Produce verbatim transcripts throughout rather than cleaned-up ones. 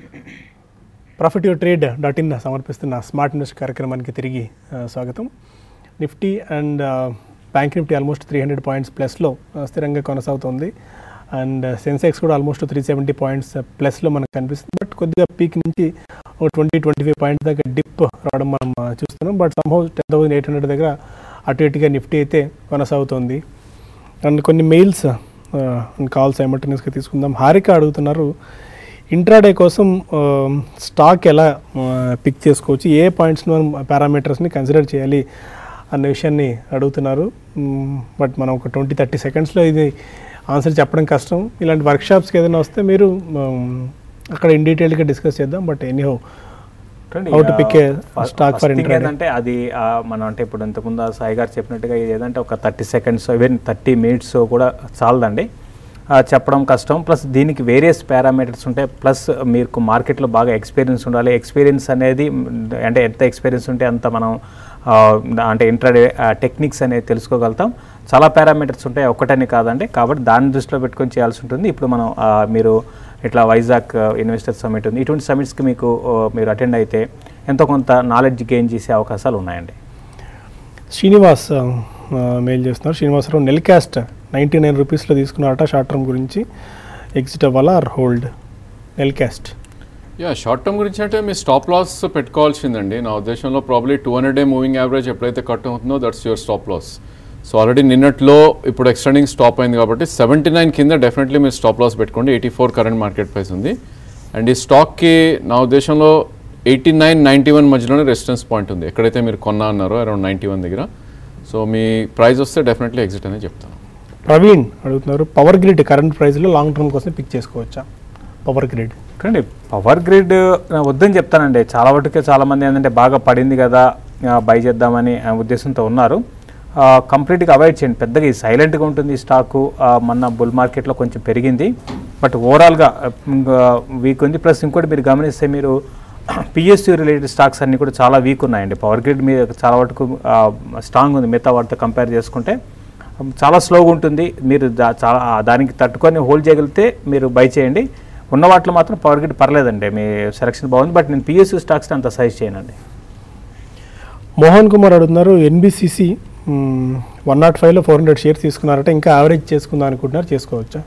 Profit your trade dot in సమర్పిస్తున్న smart invest కార్యక్రమానికి తిరిగి స్వాగతం. Nifty and bank Nifty almost three hundred points ప్లస్లో స్థిరంగా కొనసాగుతుంది. అండ్ సెన్సెక్స్ కూడా ఆల్మోస్ట్ త్రీ సెవెంటీ పాయింట్స్ ప్లస్లో మనకు కనిపిస్తుంది. బట్ కొద్దిగా పీక్ నుంచి ఒక ట్వంటీ ట్వంటీ ఫైవ్ పాయింట్స్ దాకా డిప్ రావడం మనం చూస్తున్నాం. But somehow ten thousand eight hundred దగ్గర అటు ఇటుగా నిఫ్టీ అయితే కొనసాగుతుంది. అండ్ కొన్ని మెయిల్స్ అండ్ కాల్స్ సైమల్టేనియస్గా తీసుకుందాం. హారిక అడుగుతున్నారు, ఇంట్రాడే కోసం స్టాక్ ఎలా పిక్ చేసుకోవచ్చు, ఏ పాయింట్స్ని మనం పారామీటర్స్ని కన్సిడర్ చేయాలి అన్న విషయాన్ని అడుగుతున్నారు. బట్ మనం ఒక ట్వంటీ థర్టీ సెకండ్స్లో ఇది ఆన్సర్ చెప్పడం కష్టం. ఇలాంటి వర్క్షాప్స్కి ఏదైనా వస్తే మీరు అక్కడ ఇన్ డీటెయిల్గా డిస్కస్ చేద్దాం. But anyhow how to pick a stock for intraday అంటే అది మనం అంటే ఇప్పుడు ఇంతకుముందు సాయి గారు చెప్పినట్టుగా ఇది ఏదంటే ఒక thirty seconds even thirty minutes కూడా చాలదండి, చెప్పడం కష్టం. ప్లస్ దీనికి వేరియస్ పారామీటర్స్ ఉంటాయి. ప్లస్ మీకు మార్కెట్లో బాగా ఎక్స్పీరియన్స్ ఉండాలి. ఎక్స్పీరియన్స్ అనేది అంటే ఎంత ఎక్స్పీరియన్స్ ఉంటే అంత మనం అంటే ఇంట్రాడే టెక్నిక్స్ అనేది తెలుసుకోగలుగుతాం. చాలా పారామీటర్స్ ఉంటాయి, ఒక్కటని కాదండి. కాబట్టి దాన్ని దృష్టిలో పెట్టుకొని చేయాల్సి ఉంటుంది. ఇప్పుడు మనం మీరు ఇట్లా వైజాగ్ ఇన్వెస్టర్ సమిట్ ఉంది, ఇటువంటి సమిట్స్కి మీకు మీరు అటెండ్ అయితే ఎంతో కొంత నాలెడ్జ్ గెయిన్ చేసే అవకాశాలు ఉన్నాయండి. శ్రీనివాస్ మెయిల్ చేస్తున్నారు. శ్రీనివాసరావు నెల్కాస్ట్ నైంటీ నైన్ రూపీస్లో తీసుకున్నారట, షార్ట్ టర్మ్ గురించి ఎగ్జిట్ అవ్వాలా or hold Nelcast? Yeah, short term గురించి అంటే మీ స్టాప్ లాస్ పెట్టుకోవాల్సిందండి. నా ఉద్దేశంలో probably two hundred day moving average ఎప్పుడైతే కట్ అవుతుందో that's your stop loss. So already నిన్నట్లో ఇప్పుడు ఎక్స్టెండింగ్ స్టాప్ అయింది కాబట్టి సెవెంటీ నైన్ కింద డెఫినెట్లీ మీరు స్టాప్ లాస్ పెట్టుకోండి. Eighty four current market price ఉంది. అండ్ ఈ స్టాక్కి నా ఉద్దేశంలో ఎయిటీ నైన్ నైంటీ వన్ మధ్యలోనే రెసిస్టెన్స్ పాయింట్ ఉంది, ఎక్కడైతే మీరు కొన్నా అన్నారో అరౌండ్ నైంటీ వన్ దగ్గర. సో మీ ప్రైస్ వస్తే డెఫినెట్లీ ఎగ్జిట్ అనేది చెప్తాను. ప్రవీణ్ అడుగుతున్నారు, పవర్ గ్రిడ్ కరెంట్ ప్రైస్లో లాంగ్ టర్మ్ కోసం పిక్ చేసుకోవచ్చా? పవర్ గ్రిడ్ చూడండి, పవర్ గ్రిడ్ వద్దని చెప్తానండి. చాలా వరకే చాలామంది ఏంటంటే బాగా పడింది కదా బై చేద్దామని ఉద్దేశంతో ఉన్నారు. కంప్లీట్గా అవాయిడ్ చేయండి. పెద్దగా ఈ సైలెంట్గా ఉంటుంది ఈ స్టాకు. మొన్న బుల్ మార్కెట్లో కొంచెం పెరిగింది, బట్ ఓవరాల్గా వీక్ ఉంది. ప్లస్ ఇంకోటి మీరు గమనిస్తే మీరు పిఎస్యూ రిలేటెడ్ స్టాక్స్ అన్నీ కూడా చాలా వీక్ ఉన్నాయండి. పవర్ గ్రిడ్ మీద చాలా వరకు స్ట్రాంగ్ ఉంది, మిగతా వాటితో కంపేర్ చేసుకుంటే చాలా స్లోగా ఉంటుంది. మీరు దా చాలా దానికి తట్టుకొని హోల్డ్ చేయగలిగితే మీరు బై చేయండి. ఉన్న వాటిలో మాత్రం పవర్ గ్రిడ్ పర్లేదండి, మీ సెలక్షన్ బాగుంది. బట్ నేను పిఎస్యూ స్టాక్స్ని అంత సజెస్ట్ చేయనండి. మోహన్ కుమార్ అడుగుతున్నారు, ఎన్బిసిసి వన్ నాట్ ఫైవ్లో ఫోర్ హండ్రెడ్ షేర్స్ తీసుకున్నారట, ఇంకా యావరేజ్ చేసుకుందాం అనుకుంటున్నారు, చేసుకోవచ్చా?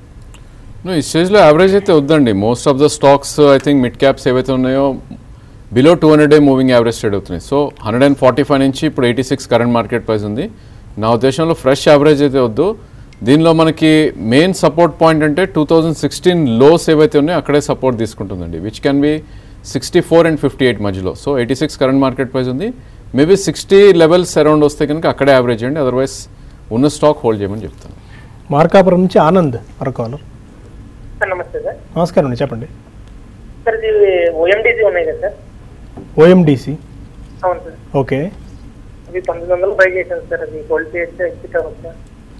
ఈ స్టేజ్లో యావరేజ్ అయితే వద్దండి. Most of the stocks I think mid caps ఏవైతే ఉన్నాయో below two hundred day moving average trade అవుతున్నాయి. So hundred and forty five నుంచి ఇప్పుడు eighty six current market price ఉంది. నా ఉద్దేశంలో ఫ్రెష్ యావరేజ్ అయితే వద్దు. దీనిలో మనకి మెయిన్ సపోర్ట్ పాయింట్ అంటే టూ థౌజండ్ సిక్స్టీన్ లోస్ ఏవైతే ఉన్నాయో అక్కడే సపోర్ట్ తీసుకుంటుందండి, which can be sixty four and fifty eight మధ్యలో. So eighty six current market price ఉంది, మేబీ సిక్స్టీ లెవెల్స్ అరౌండ్ వస్తే కనుక అక్కడే యావరేజ్ చేయండి, అదర్వైజ్ ఉన్న స్టాక్ హోల్డ్ చేయమని చెప్తాను. మార్కాపురం నుంచి ఆనంద్ మరొకరు. నమస్తే సార్. నమస్కారం అండి, చెప్పండి సార్. ఇది ఓఎండిసి ఉన్నాయి కదా సార్? ఓఎండిసి, అవును సార్. ఓకే. అవి తొమ్మిది వందలు బై చేశాను సార్, అది హోల్డ్ చేస్తే ఎగ్జిట్ అవ్వచ్చు.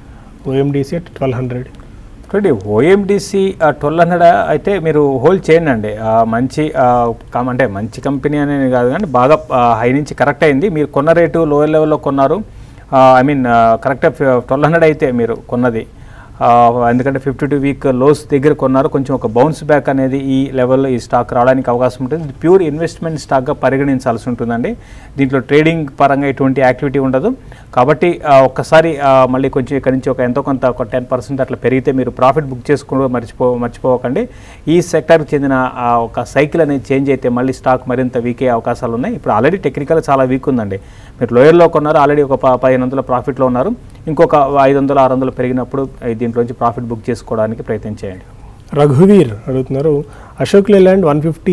ఓఎండిసి అట్ ట్వెల్వ్ హండ్రెడ్ చూడండి, ఓఎండిసి ట్వెల్వ్ హండ్రెడ్ అయితే మీరు హోల్డ్ చేయండి అండి. మంచి అంటే మంచి కంపెనీ అనేది కాదు కానీ బాగా హై నుంచి కరెక్ట్ అయింది. మీరు కొన్న రేటు లోయర్ లెవెల్లో కొన్నారు, ఐ మీన్ కరెక్ట్గా ట్వెల్వ్ హండ్రెడ్ అయితే మీరు కొన్నది. ఎందుకంటే ఫిఫ్టీ టూ వీక్ లోస్ దగ్గర కొన్నారు. కొంచెం ఒక బౌన్స్ బ్యాక్ అనేది ఈ లెవెల్లో ఈ స్టాక్ రావడానికి అవకాశం ఉంటుంది. ఇది ప్యూర్ ఇన్వెస్ట్మెంట్ స్టాక్గా పరిగణించాల్సి ఉంటుందండి. దీంట్లో ట్రేడింగ్ పరంగా ఎటువంటి యాక్టివిటీ ఉండదు. కాబట్టి ఒక్కసారి మళ్ళీ కొంచెం ఇక్కడ నుంచి ఒక ఎంతో కొంత ఒక టెన్ పర్సెంట్ అట్లా పెరిగితే మీరు ప్రాఫిట్ బుక్ చేసుకోవడం మర్చిపో మర్చిపోకండి ఈ సెక్టర్కి చెందిన ఒక సైకిల్ అనేది చేంజ్ అయితే మళ్ళీ స్టాక్ మరింత వీక్ అయ్యే అవకాశాలు ఉన్నాయి. ఇప్పుడు ఆల్రెడీ టెక్నికల్ చాలా వీక్ ఉందండి. మీరు లోయర్లో కొన్నారు, ఆల్రెడీ ఒక పదిహేను వందల ప్రాఫిట్లో ఉన్నారు. ఇంకొక ఐదు వందలు ఆరు వందలు పెరిగినప్పుడు దీంట్లోంచి ప్రాఫిట్ బుక్ చేసుకోవడానికి ప్రయత్నం చేయండి. రఘువీర్ అడుగుతున్నారు, అశోక్ లేలాండ్ వన్ ఫిఫ్టీ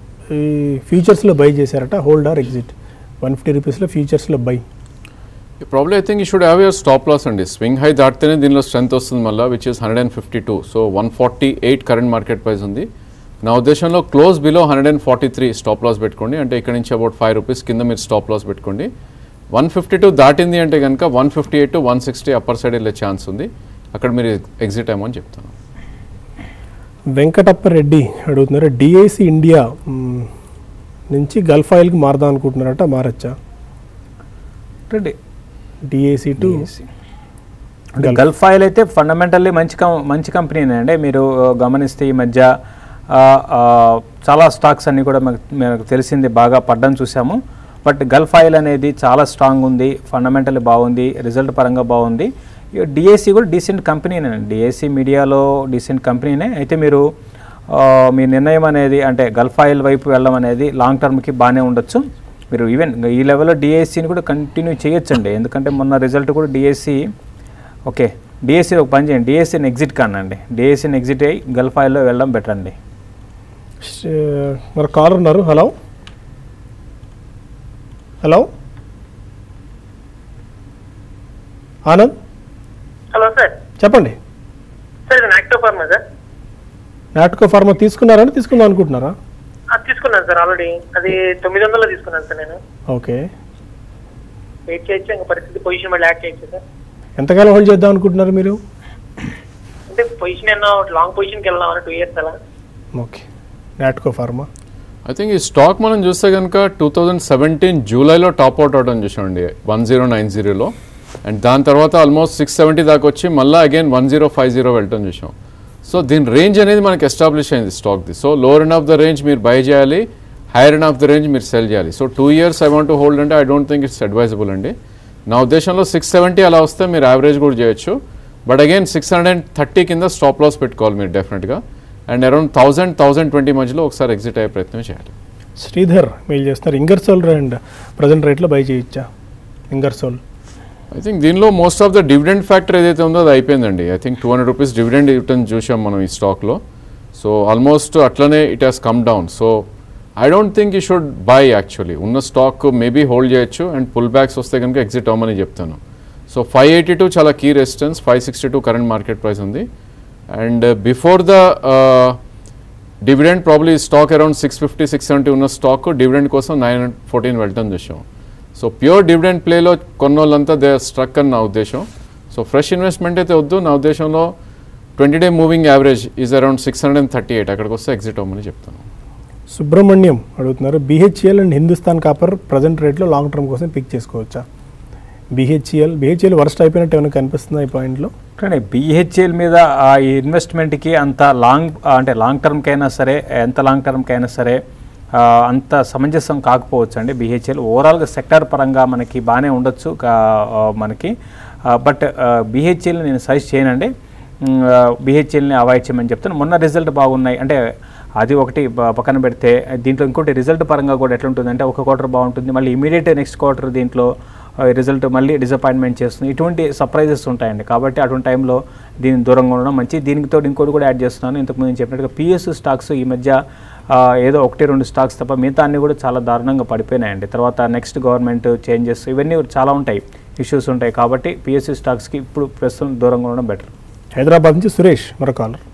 ఫ్యూచర్స్లో బై చేశారట, hold or exit? One fifty రూపీస్లో ఫ్యూచర్స్లో buy. Probably I think you should have your stop loss అండి. స్వింగ్ హై దాటితేనే దీనిలో స్ట్రెంత్ వస్తుంది మళ్ళీ, which is hundred and fifty two. So one forty eight current market price ఉంది. నా ఉద్దేశంలో close below hundred and forty three stop loss పెట్టుకోండి. అంటే ఇక్కడ నుంచి అబౌట్ ఫైవ్ రూపీస్ కింద మీరు స్టాప్ లాస్ పెట్టుకోండి. వన్ ఫిఫ్టీ టూ దాటింది అంటే కనుక one fifty eight to one sixty upper side వెళ్ళే ఛాన్స్ ఉంది, అక్కడ మీరు ఎగ్జిట్ అయ్యమని చెప్తాను. వెంకటప్పరెడ్డి అడుగుతున్నారు, డిఐసి ఇండియా నుంచి గల్ఫ్ ఆయిల్కి మారదాం అనుకుంటున్నారట, మారచ్చా? Reddy DIC to Gulf Oil అయితే ఫండమెంటల్లీ మంచి కం మంచి కంపెనీనే అండి. మీరు గమనిస్తే ఈ మధ్య చాలా స్టాక్స్ అన్నీ కూడా మనకు మనకు తెలిసింది బాగా పడ్డం చూసాము. బట్ గల్ఫ్ ఆయిల్ అనేది చాలా స్ట్రాంగ్ ఉంది, ఫండమెంటల్ బాగుంది, రిజల్ట్ పరంగా బాగుంది. డిఏసీ కూడా డీసెంట్ కంపెనీనే, డిఏసీ మీడియాలో డీసెంట్ కంపెనీనే. అయితే మీరు మీ నిర్ణయం అనేది అంటే గల్ఫ్ ఆయిల్ వైపు వెళ్ళడం అనేది లాంగ్ టర్మ్కి బాగానే ఉండొచ్చు. మీరు ఈవెన్ ఈ లెవెల్లో డిఏసీని కూడా కంటిన్యూ చేయొచ్చండి, ఎందుకంటే మొన్న రిజల్ట్ కూడా డిఏసీ ఓకే డిఏసీ ఒక పని చేయండి, డిఏసీని ఎగ్జిట్ కానండి, డిఏసీని ఎగ్జిట్ అయ్యి గల్ఫ్ ఆయిల్లో వెళ్ళడం బెటర్ అండి. మరి కాల్ ఉన్నారు. Hello hello Anand. Hello sir, చెప్పండి సార్ ఇది నాక్టో ఫార్మా సార్. నాట్కో ఫార్మా తీసుకున్నారని తీసుకుందాం అనుకుంటున్నారా? తీసుకున్నాను సార్ ఆల్రెడీ, అది తొమ్మిది వందలు తీసుకున్నాను సార్ నేను. ఓకే, వెయిట్ చేయొచ్చు, ఇంకా పరిస్థితి పొజిషన్ మళ్ళీ యాడ్ చేయొచ్చు సార్. ఎంతకాలం హోల్డ్ చేద్దాం అనుకుంటున్నారు మీరు? అంటే పొజిషన్ ఏమన్నా లాంగ్ పొజిషన్కి వెళ్దామని టూ ఇయర్స్ అలా. Okay, Natco pharma. I think ఈ స్టాక్ మనం చూస్తే కనుక టూ థౌజండ్ సెవెంటీన్ జూలైలో టాప్ అవుట్ అవడం చూసామండి వన్ జీరో నైన్ జీరోలో, అండ్ దాని తర్వాత ఆల్మోస్ట్ సిక్స్ సెవెంటీ దాకా వచ్చి మళ్ళీ again one zero five zero వెళ్ళటం చూసాం. సో దీని రేంజ్ అనేది మనకి ఎస్టాబ్లిష్ అయింది స్టాక్ది. So lower end of the range మీరు బై చేయాలి, higher end of the range మీరు సెల్ చేయాలి. So two years I want to hold అంటే I don't think it's advisable అండి. నా ఉద్దేశంలో సిక్స్ సెవెంటీ అలా వస్తే మీరు యావరేజ్ కూడా చేయొచ్చు, but again six hundred and thirty కింద స్టాప్ లాస్ పెట్టుకోవాలి మీరు డెఫినెట్గా, and around thousand thousand twenty మధ్యలో ఒకసారి ఎగ్జిట్ అయ్యే ప్రయత్నం చేయాలి. శ్రీధర్ మెయిల్ చేస్తున్నారు, ఇంగర్సోల్ అండ్ ప్రజెంట్ రేట్లో బై చేయొచ్చా ఇంగర్సోల్? ఐ థింక్ దీనిలో most of the dividend factor ఏదైతే ఉందో అది అయిపోయిందండి. I think two hundred rupees dividend return చూసాం మనం ఈ స్టాక్లో. సో ఆల్మోస్ట్ అట్లనే it has come down. So I don't think you should buy actually. ఉన్న స్టాక్ మేబీ హోల్డ్ చేయొచ్చు, అండ్ పుల్ బ్యాక్స్ వస్తే కనుక ఎగ్జిట్ అవ్వమని చెప్తాను. సో ఫైవ్ ఎయిటీ టూ చాలా key resistance, five sixty two current market price ఉంది, and before the dividend probably stock around six fifty six seventy ఉన్న stock dividend కోసం nine hundred fourteen వెళ్ళటం చూసాం. సో ప్యూర్ డివిడెండ్ ప్లేలో కొన్నోళ్ళంతా they struck అని నా ఉద్దేశం. సో ఫ్రెష్ ఇన్వెస్ట్మెంట్ అయితే వద్దు నా ఉద్దేశంలో. Twenty day moving average is around six hundred and thirty eight అక్కడికి వస్తే ఎగ్జిట్ అవ్వమని చెప్తాను. సుబ్రహ్మణ్యం అడుగుతున్నారు, BHEL and Hindustan copper present రేట్లో లాంగ్ టర్మ్ కోసం పిక్ చేసుకోవచ్చా? బీహెచ్ఈఎల్ బీహెచ్ఈఎల్ వర్స్ట్ అయిపోయినట్టు ఏమైనా కనిపిస్తుందా ఈ పాయింట్లో? కానీ బీహెచ్ఎల్ మీద ఈ ఇన్వెస్ట్మెంట్కి అంత లాంగ్ అంటే లాంగ్ టర్మ్కైనా సరే ఎంత లాంగ్ టర్మ్కైనా సరే అంత సమంజసం కాకపోవచ్చు అండి. బీహెచ్ఎల్ ఓవరాల్గా సెక్టార్ పరంగా మనకి బాగానే ఉండొచ్చు మనకి, బట్ బీహెచ్ఎల్ నేను సజెస్ట్ చేయనండి. బీహెచ్ఎల్ని అవాయిడ్ చేయమని చెప్తాను. మొన్న రిజల్ట్ బాగున్నాయి అంటే అది ఒకటి పక్కన పెడితే, దీంట్లో ఇంకోటి రిజల్ట్ పరంగా కూడా ఎట్లుంటుందంటే ఒక క్వార్టర్ బాగుంటుంది, మళ్ళీ ఇమీడియట్ నెక్స్ట్ క్వార్టర్ దీంట్లో రిజల్ట్ మళ్ళీ డిసప్పాయింట్మెంట్ చేస్తుంది, ఇటువంటి సర్ప్రైజెస్ ఉంటాయండి. కాబట్టి అటువంటి టైంలో దీని దూరంగా ఉండడం మంచి. దీనికి తోడు ఇంకోటి కూడా యాడ్ చేస్తున్నాను, ఇంతకుముందు నేను చెప్పినట్టుగా పిఎస్యు స్టాక్స్ ఈ మధ్య ఏదో ఒకటి రెండు స్టాక్స్ తప్ప మిగతా అన్నీ కూడా చాలా దారుణంగా పడిపోయినాయండి. తర్వాత నెక్స్ట్ గవర్నమెంట్ చేంజెస్ ఇవన్నీ చాలా ఉంటాయి, ఇష్యూస్ ఉంటాయి. కాబట్టి పిఎస్యు స్టాక్స్కి ఇప్పుడు ప్రస్తుతం దూరంగా ఉండడం బెటర్. హైదరాబాద్ నుంచి సురేష్ మరో కాలర్.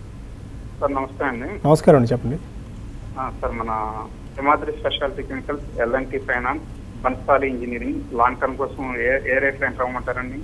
సార్ నమస్తే అండి. నమస్కారం అండి, చెప్పండి. సార్ మన Himadri speciality chemicals, L and T finance, Bansali engineering long term కోసం ఏ ఏ రేట్లో ఎంటర్ అవ్వమంటారండి?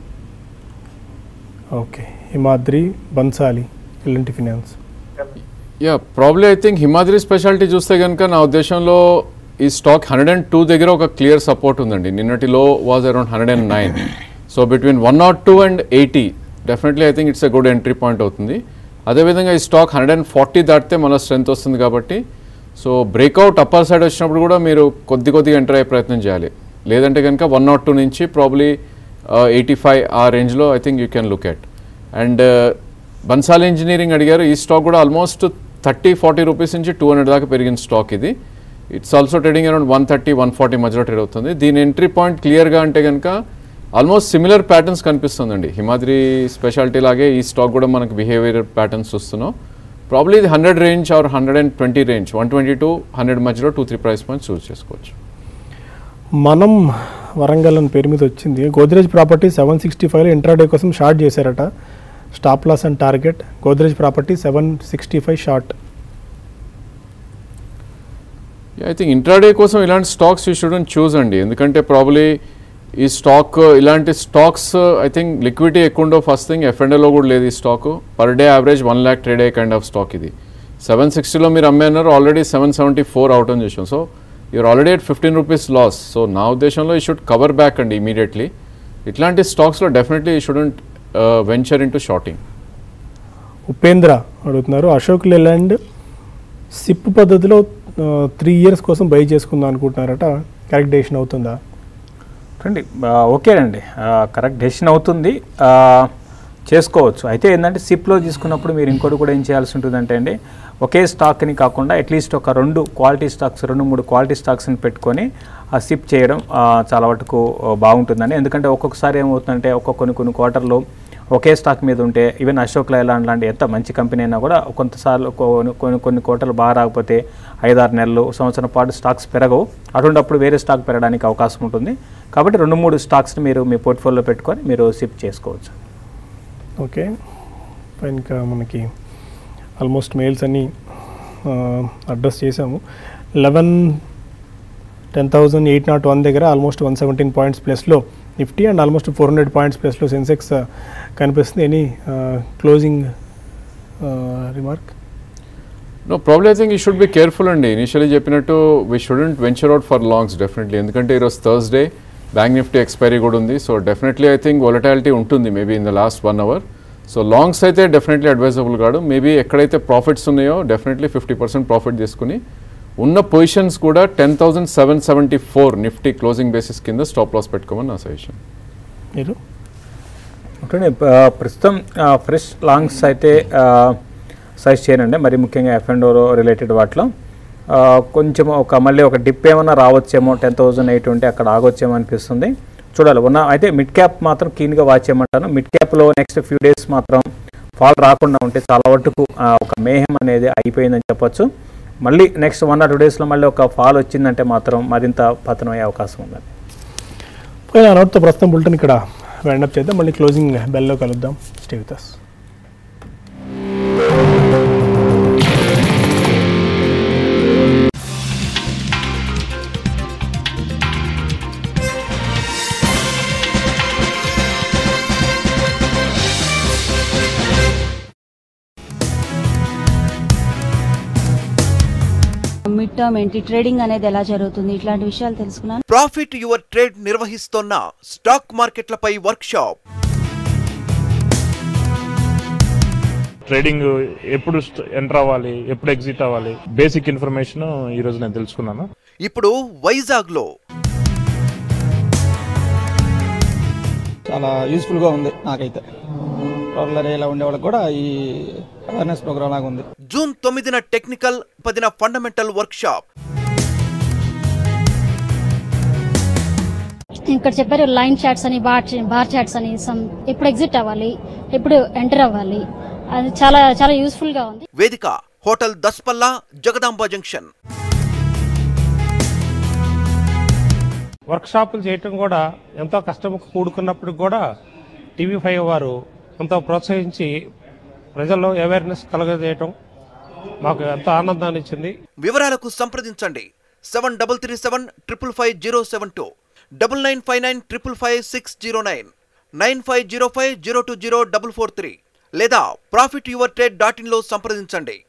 Okay, Himadri, Bansali, L and T finance. Yeah probably I think Himadri speciality చూస్తే కనుక నా ఉద్దేశంలో ఈ స్టాక్ హండ్రెడ్ అండ్ టూ దగ్గర ఒక క్లియర్ సపోర్ట్ ఉందండి. నిన్నటి low was around hundred and nine. So between one naught two and eighty definitely I think it's a good entry point అవుతుంది. అదేవిధంగా ఈ స్టాక్ హండ్రెడ్ అండ్ ఫార్టీ దాటితే మన strength వస్తుంది కాబట్టి సో బ్రేక్అవుట్ అప్పర్ సైడ్ వచ్చినప్పుడు కూడా మీరు కొద్ది కొద్దిగా ఎంటర్ అయ్యే ప్రయత్నం చేయాలి. లేదంటే కనుక వన్ నాట్ టూ నుంచి ప్రాబ్లీ ఎయిటీ ఫైవ్ ఆ రేంజ్లో I think you can look at. And Bansali engineering అడిగారు, ఈ స్టాక్ కూడా ఆల్మోస్ట్ థర్టీ ఫార్టీ రూపీస్ నుంచి టూ హండ్రెడ్ దాకా పెరిగిన స్టాక్ ఇది. It's also trading around one thirty one forty మధ్యలో ట్రేడ్ అవుతుంది. దీని ఎంట్రీ పాయింట్ క్లియర్గా అంటే కనుక ఆల్మోస్ట్ సిమిలర్ ప్యాటర్న్స్ కనిపిస్తుందండి. హిమాద్రి స్పెషాలిటీ లాగే ఈ స్టాక్ కూడా మనకు బిహేవియర్ ప్యాటర్న్స్ చూస్తున్నాం. ప్రాబ్లీ ఇది hundred range or hundred and twenty range, one twenty to hundred మధ్యలో two three price points choose చేసుకోవచ్చు. మనం వరంగల్ అని పేరు మీద వచ్చింది. గోద్రేజ్ ప్రాపర్టీ సెవెన్ సిక్స్టీ ఫైవ్లో ఇంట్రాడే కోసం షార్ట్ చేశారట. Stop loss and target Godrej property seven sixty five short. I think intraday కోసం ఇలాంటి స్టాక్స్ యూ షుడెంట్ చూస్ అండి. ఎందుకంటే ప్రాబ్లీ ఈ స్టాక్ ఇలాంటి స్టాక్స్ ఐ థింక్ లిక్విడిటీ ఎక్కువ ఉండవు. ఫస్ట్ థింగ్ ఎఫ్ అండ్ ఏలో కూడా లేదు ఈ stock. Per day average one lakh trade అయ్యే కైండ్ ఆఫ్ స్టాక్ ఇది. సెవెన్ సిక్స్టీలో మీరు అమ్మేన్నారు, already seven seventy four out అని చూసాం. So you're already at fifteen rupees loss. So నా ఉద్దేశంలో ఈ షుడ్ కవర్ బ్యాక్ అండి ఇమీడియట్లీ. ఇట్లాంటి స్టాక్స్లో డెఫినెట్లీ ఈ shouldn't venture into shorting. Upendra అడుగుతున్నారు, అశోక్ లేలాండ్ సిప్ పద్ధతిలో త్రీ ఇయర్స్ కోసం బై చేసుకుందాం అనుకుంటున్నారట, కరెక్ట్ డెసిషన్ అవుతుందా? రండి, ఓకే అండి, కరెక్ట్ డెసిషన్ అవుతుంది, చేసుకోవచ్చు. అయితే ఏంటంటే సిప్లో తీసుకున్నప్పుడు మీరు ఇంకోటి కూడా ఏం చేయాల్సి ఉంటుందంటే అండి, ఒకే స్టాక్ని కాకుండా అట్లీస్ట్ ఒక రెండు క్వాలిటీ స్టాక్స్ రెండు మూడు క్వాలిటీ స్టాక్స్ని పెట్టుకొని ఆ సిప్ చేయడం చాలా వరకు బాగుంటుందండి. ఎందుకంటే ఒక్కొక్కసారి ఏమవుతుందంటే ఒక్కొక్క కొన్ని కొన్ని క్వార్టర్లో ఒకే స్టాక్ మీద ఉంటే, ఈవెన్ అశోక్ లైలాండ్ లాంటి ఎంత మంచి కంపెనీ అయినా కూడా కొంతసార్లు కొన్ని కొన్ని క్వార్టర్లు బాగా రాకపోతే ఐదారు నెలలు సంవత్సరం పాటు స్టాక్స్ పెరగవు. అటువంటిప్పుడు వేరే స్టాక్ పెరగడానికి అవకాశం ఉంటుంది. కాబట్టి రెండు మూడు స్టాక్స్ని మీరు మీ పోర్ట్ఫోలియోలో పెట్టుకొని మీరు సిప్ చేసుకోవచ్చు. ఓకే, ఇంకా మనకి ఆల్మోస్ట్ మెయిల్స్ అన్నీ అడ్రస్ చేసాము. Eleven ten thousand eight naught one దగ్గర ఆల్మోస్ట్ వన్ సెవెంటీన్ పాయింట్స్ ప్లస్లో Nifty and almost four hundred points ప్లస్లో సెన్సెక్స్ కనిపిస్తుంది. Any closing remark? No probably I think you should be careful అండి. ఇనిషియలీ చెప్పినట్టు we shouldn't venture out for longs definitely, ఎందుకంటే ఈరోజు Thursday, bank Nifty expiry కూడా ఉంది. So definitely I think volatility ఉంటుంది maybe in the last one hour. So longs అయితే definitely advisable కాదు. Maybe ఎక్కడైతే ప్రాఫిట్స్ ఉన్నాయో డెఫినెట్లీ ఫిఫ్టీ పర్సెంట్ ప్రాఫిట్ తీసుకుని ఉన్న పొజిషన్స్ కూడా ten thousand seven seventy four Nifty closing basis కింద స్టాప్ లాస్ పెట్టుకోమని నా సజెషన్. మీరు అంటే ప్రస్తుతం ఫ్రెష్ లాంగ్స్ అయితే సజెస్ట్ చేయనండి, మరి ముఖ్యంగా ఎఫ్ అండ్ ఓ రిలేటెడ్ వాటిలో కొంచెం ఒక మళ్ళీ ఒక డిప్ ఏమైనా రావచ్చేమో, టెన్ థౌసండ్ ఎయిట్ ఉంటే అక్కడ ఆగొచ్చేమో అనిపిస్తుంది. చూడాలి. ఉన్న అయితే మిడ్ క్యాప్ మాత్రం క్లీన్గా వాచ్ చేయమంటాను. మిడ్ క్యాప్లో నెక్స్ట్ ఫ్యూ డేస్ మాత్రం ఫాల్ రాకుండా ఉంటే చాలా వరకు ఒక మేహం అనేది అయిపోయిందని చెప్పొచ్చు. మళ్ళీ నెక్స్ట్ వన్ ఆర్ టూ డేస్లో మళ్ళీ ఒక ఫాల్ వచ్చిందంటే మాత్రం మరింత పతనం అయ్యే అవకాశం ఉందండి. పోయిన నోట్తో ప్రస్తుతం బులెటిన్ ఇక్కడ వైండప్ చేద్దాం. మళ్ళీ క్లోజింగ్ బెల్లో కలుద్దాం. Stay with us. Mid term ఏంటి, ట్రేడింగ్ అనేది ఎలా జరుగుతుంది, ఇట్లాంటి విషయాలు తెలుసుకున్నాను. ప్రాఫిట్ యువర్ ట్రేడ్ నిర్వహిస్తున్న స్టాక్ మార్కెట్లపై వర్క్ షాప్. ట్రేడింగ్ ఎప్పుడు ఎంటర్ అవ్వాలి, ఎప్పుడు ఎగ్జిట్ అవ్వాలి, బేసిక్ ఇన్ఫర్మేషన్ ఈ రోజు నేను తెలుసుకున్నాను. ఇప్పుడు వైజాగ్ లో చాలా యూస్ఫుల్ గా ఉంది నాకైతే. రోలర్ ఏలా ఉండే వాళ్ళకి కూడా ఈ అవేర్నెస్ ప్రోగ్రామ్ లాగా ఉంది. జూన్ తొమ్మిదిన టెక్నికల్, పదిన ఫండమెంటల్ వర్క్ షాప్. ఇక్కడ చెప్పారు లైన్ చార్ట్స్ అని, బార్ బార్ చార్ట్స్ అని, సమ్ ఎప్పుడు ఎగ్జిట్ అవ్వాలి, ఎప్పుడు ఎంటర్ అవ్వాలి, అది చాలా చాలా యూస్ఫుల్ గా ఉంది. వేదిక హోటల్ దస్పల్లా, జగదాంబ జంక్షన్. వర్క్ షాపులు చేయటం కూడా ఎంతో కష్టం కూడుకున్నప్పుడు కూడా టీవీ ఫైవ్ వారు ఎంతో ప్రోత్సహించి ప్రజల్లో అవేర్నెస్ కలగజేయటం మాకు ఎంతో ఆనందాన్ని ఇచ్చింది. వివరాలకు సంప్రదించండి seven double three seven triple five zero seven two, double nine five nine triple five six zero nine, nine five zero five zero two zero double four three లేదా profit your trade dot in లో సంప్రదించండి.